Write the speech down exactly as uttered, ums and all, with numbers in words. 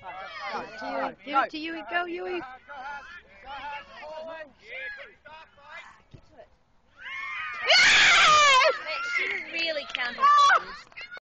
Yui, give it to Yui. Go, Yui. She really counted.